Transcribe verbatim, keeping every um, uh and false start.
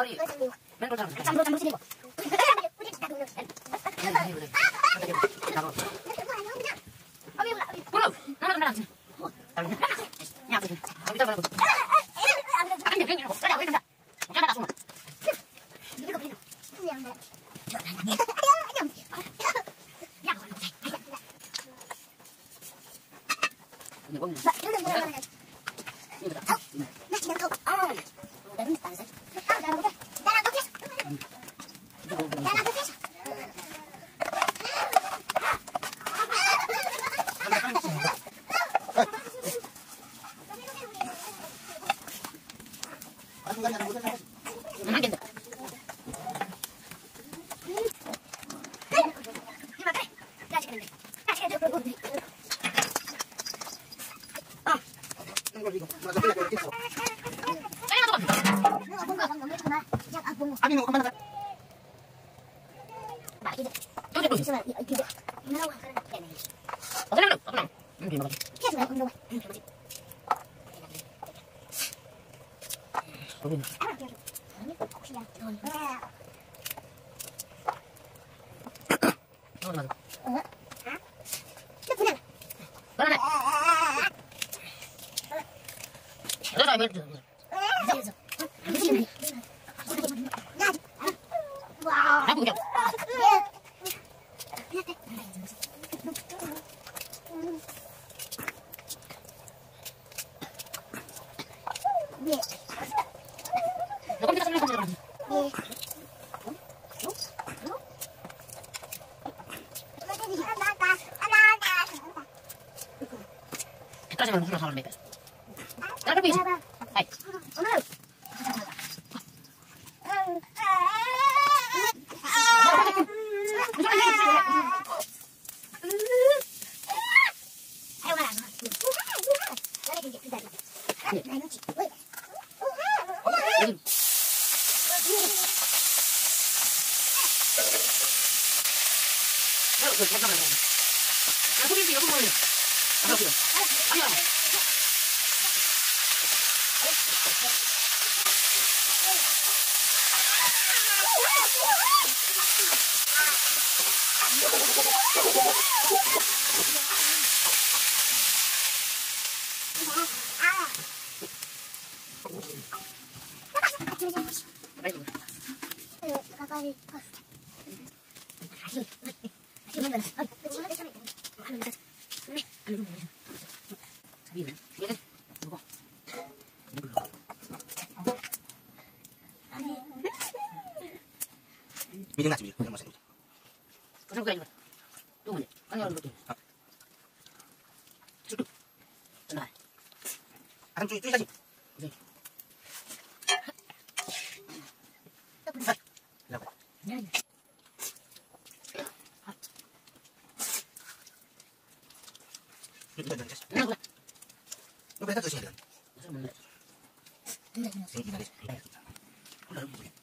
머리. 맨 돌잖아. 잠도 잠도 치고. 나도. 그럼 나도 나도. 야, 그. 여기다 봐라. 안 돼, 그냥 그래. 왜 그래? 괜찮아, 나 숨어. 이거 그냥. 그냥. 야, 이거 먹는. 나 이거 뭐야? 이거다. 나 지금 더. 아, 나는 딴 새. 아, 나랑 그래. 나랑 그래. 나랑 그래. 안 된다. 아니 뭐 한번 까지만 무슨 사람 몇 배? 나를 보이지? 아이. 미리 나지 미리. 그냥 마세요. 그럼 그래 이거. 또 뭐냐? 아니 이거 또. 아. 쭉. 나. 안 쭈이 쭈이다지. 그래. 라고. 이거 좀 됐어. 나 그래. 이거 배다 드셔야 돼. 무슨 뭔데? 생기나 돼. 나 이거 뭐야?